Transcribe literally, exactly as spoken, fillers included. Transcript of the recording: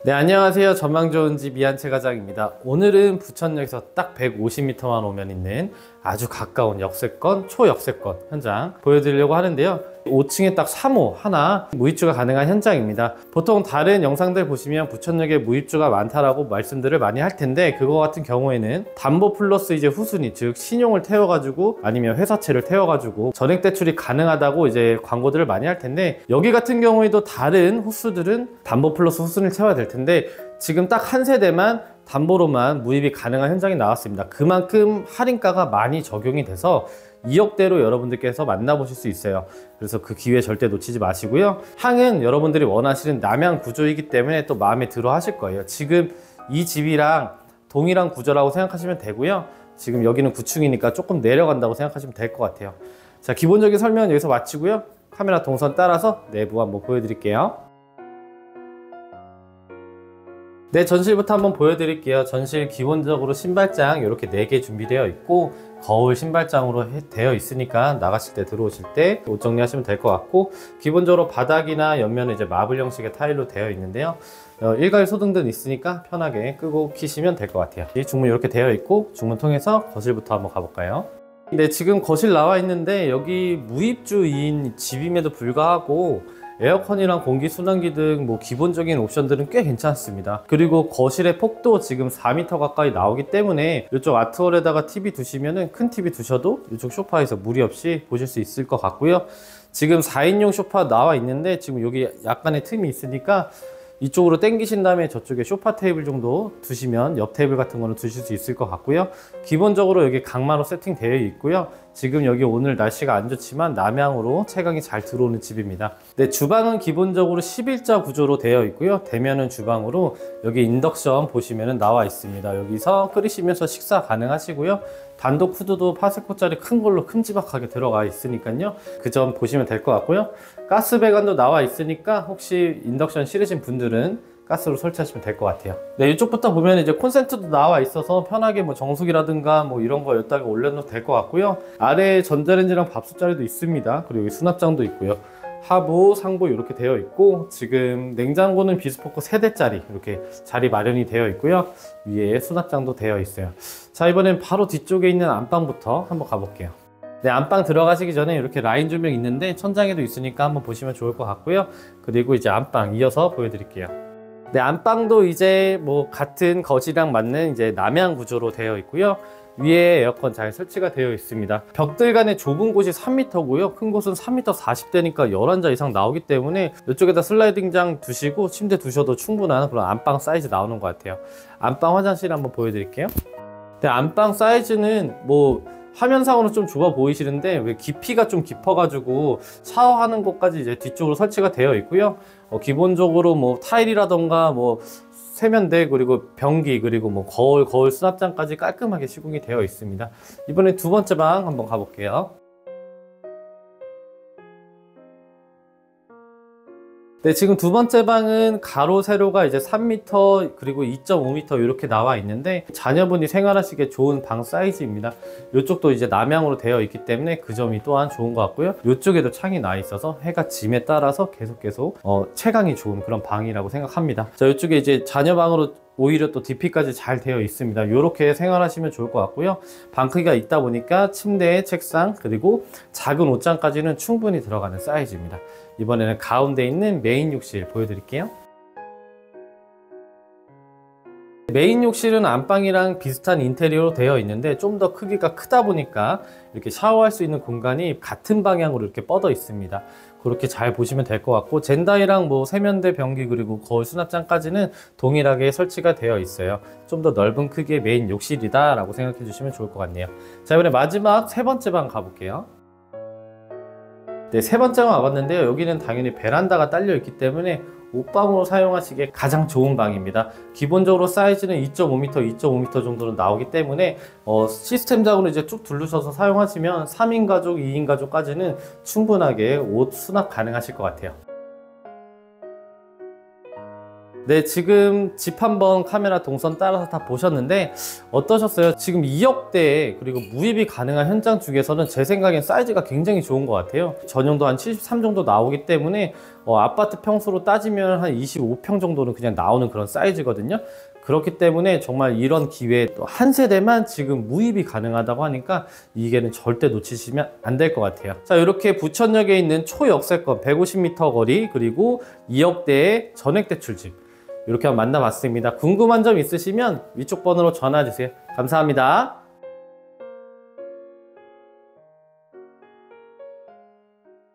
네, 안녕하세요. 전망 좋은 집 이한채 과장입니다. 오늘은 부천역에서 딱 백오십 미터만 오면 있는 아주 가까운 역세권, 초역세권 현장 보여드리려고 하는데요. 오 층에 딱 삼 호 하나 무입주가 가능한 현장입니다. 보통 다른 영상들 보시면 부천역에 무입주가 많다라고 말씀들을 많이 할 텐데, 그거 같은 경우에는 담보 플러스 이제 후순위, 즉 신용을 태워가지고 아니면 회사채를 태워가지고 전액 대출이 가능하다고 이제 광고들을 많이 할 텐데, 여기 같은 경우에도 다른 호수들은 담보 플러스 후순위를 채워야 될 텐데 지금 딱 한 세대만 담보로만 무입이 가능한 현장이 나왔습니다. 그만큼 할인가가 많이 적용이 돼서 이억대로 여러분들께서 만나보실 수 있어요. 그래서 그 기회 절대 놓치지 마시고요. 항은 여러분들이 원하시는 남양 구조이기 때문에 또 마음에 들어 하실 거예요. 지금 이 집이랑 동일한 구조라고 생각하시면 되고요. 지금 여기는 구 층이니까 조금 내려간다고 생각하시면 될 것 같아요. 자, 기본적인 설명은 여기서 마치고요. 카메라 동선 따라서 내부 한번 보여드릴게요. 네, 전실부터 한번 보여드릴게요. 전실 기본적으로 신발장 이렇게 네 개 준비되어 있고, 거울 신발장으로 해, 되어 있으니까 나가실 때 들어오실 때 옷 정리하시면 될 것 같고, 기본적으로 바닥이나 옆면은 이제 마블 형식의 타일로 되어 있는데요. 어, 일괄 소등등 있으니까 편하게 끄고 키시면 될 것 같아요. 이 중문 이렇게 되어 있고, 중문 통해서 거실부터 한번 가볼까요? 네, 지금 거실 나와 있는데 여기 무입주인 집임에도 불구하고 에어컨이랑 공기순환기 등 뭐 기본적인 옵션들은 꽤 괜찮습니다. 그리고 거실의 폭도 지금 사 미터 가까이 나오기 때문에 이쪽 아트월에다가 티비 두시면은 큰 티비 두셔도 이쪽 소파에서 무리 없이 보실 수 있을 것 같고요. 지금 사 인용 소파 나와 있는데 지금 여기 약간의 틈이 있으니까 이쪽으로 당기신 다음에 저쪽에 소파 테이블 정도 두시면 옆 테이블 같은 거는 두실 수 있을 것 같고요. 기본적으로 여기 강마로 세팅되어 있고요. 지금 여기 오늘 날씨가 안 좋지만 남향으로 채광이 잘 들어오는 집입니다. 네, 주방은 기본적으로 십일자 구조로 되어 있고요. 대면은 주방으로 여기 인덕션 보시면은 나와 있습니다. 여기서 끓이시면서 식사 가능하시고요. 단독 후드도 파세코짜리 큰 걸로 큼지막하게 들어가 있으니까요. 그 점 보시면 될 것 같고요. 가스 배관도 나와 있으니까 혹시 인덕션 싫으신 분들은 가스로 설치하시면 될 것 같아요. 네, 이쪽부터 보면 이제 콘센트도 나와 있어서 편하게 뭐 정수기라든가 뭐 이런 거 여기다가 올려놓어도 될 것 같고요. 아래에 전자레인지랑 밥솥자리도 있습니다. 그리고 여기 수납장도 있고요. 하부, 상부 이렇게 되어 있고, 지금 냉장고는 비스포크 세 대짜리 이렇게 자리 마련이 되어 있고요. 위에 수납장도 되어 있어요. 자, 이번엔 바로 뒤쪽에 있는 안방부터 한번 가볼게요. 네, 안방 들어가시기 전에 이렇게 라인 조명 있는데 천장에도 있으니까 한번 보시면 좋을 것 같고요. 그리고 이제 안방 이어서 보여드릴게요. 네, 안방도 이제 뭐 같은 거실이랑 맞는 이제 남향 구조로 되어 있고요. 위에 에어컨 잘 설치가 되어 있습니다. 벽들 간의 좁은 곳이 삼 미터고요. 큰 곳은 삼 미터 사십 대니까 열한 자 이상 나오기 때문에 이쪽에다 슬라이딩장 두시고 침대 두셔도 충분한 그런 안방 사이즈 나오는 것 같아요. 안방 화장실 한번 보여드릴게요. 네, 안방 사이즈는 뭐 화면상으로 좀 좁아 보이시는데 왜 깊이가 좀 깊어가지고 샤워하는 곳까지 이제 뒤쪽으로 설치가 되어 있고요. 어, 기본적으로 뭐 타일이라던가 뭐 세면대 그리고 변기 그리고 뭐 거울 거울 수납장까지 깔끔하게 시공이 되어 있습니다. 이번에 두 번째 방 한번 가볼게요. 네, 지금 두 번째 방은 가로 세로가 이제 삼 미터 그리고 이 점 오 미터 이렇게 나와 있는데 자녀분이 생활하시기에 좋은 방 사이즈입니다. 이쪽도 이제 남향으로 되어 있기 때문에 그 점이 또한 좋은 것 같고요. 이쪽에도 창이 나 있어서 해가 짐에 따라서 계속 계속 어, 채광이 좋은 그런 방이라고 생각합니다. 자, 이쪽에 이제 자녀 방으로 오히려 또 디피까지 잘 되어 있습니다. 이렇게 생활하시면 좋을 것 같고요. 방 크기가 있다 보니까 침대, 책상 그리고 작은 옷장까지는 충분히 들어가는 사이즈입니다. 이번에는 가운데 있는 메인 욕실 보여드릴게요. 메인 욕실은 안방이랑 비슷한 인테리어로 되어 있는데 좀 더 크기가 크다 보니까 이렇게 샤워할 수 있는 공간이 같은 방향으로 이렇게 뻗어 있습니다. 그렇게 잘 보시면 될 것 같고, 젠다이랑 뭐 세면대, 변기 그리고 거울 수납장까지는 동일하게 설치가 되어 있어요. 좀 더 넓은 크기의 메인 욕실이다 라고 생각해 주시면 좋을 것 같네요. 자, 이번에 마지막 세 번째 방 가볼게요. 네, 세 번째 방 와봤는데요. 여기는 당연히 베란다가 딸려 있기 때문에 옷방으로 사용하시기에 가장 좋은 방입니다. 기본적으로 사이즈는 이 점 오 미터, 이 점 오 미터 정도로 나오기 때문에 어, 시스템적으로 이제 쭉 둘러셔서 사용하시면 삼 인 가족, 이 인 가족까지는 충분하게 옷 수납 가능하실 것 같아요. 네, 지금 집 한번 카메라 동선 따라서 다 보셨는데 어떠셨어요? 지금 이억대에 그리고 무입이 가능한 현장 중에서는 제 생각엔 사이즈가 굉장히 좋은 것 같아요. 전용도 한 칠십삼 정도 나오기 때문에 어, 아파트 평수로 따지면 한 이십오 평 정도는 그냥 나오는 그런 사이즈거든요. 그렇기 때문에 정말 이런 기회에 또 한 세대만 지금 무입이 가능하다고 하니까 이 기회는 절대 놓치시면 안 될 것 같아요. 자, 이렇게 부천역에 있는 초역세권 백오십 미터 거리 그리고 이억대의 전액 대출집 이렇게 한번 만나봤습니다. 궁금한 점 있으시면 위쪽 번호로 전화 주세요. 감사합니다.